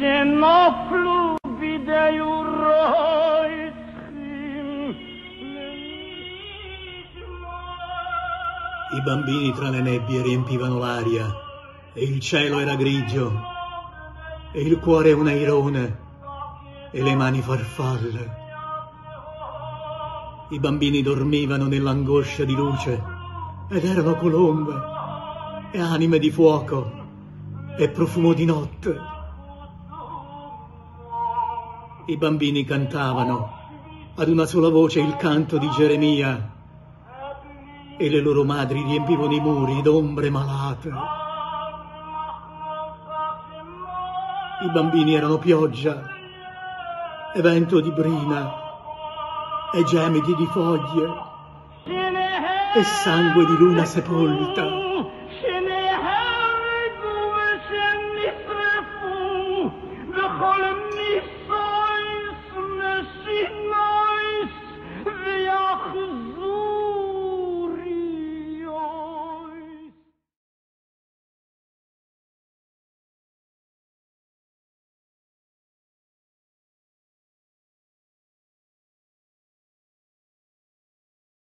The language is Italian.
I bambini tra le nebbie riempivano l'aria, e il cielo era grigio, e il cuore un airone, e le mani farfalle. I bambini dormivano nell'angoscia di luce, ed erano colombe, e anime di fuoco, e profumo di notte. I bambini cantavano ad una sola voce il canto di Geremia, e le loro madri riempivano i muri d'ombre malate. I bambini erano pioggia, e vento di brina, e gemiti di foglie, e sangue di luna sepolta.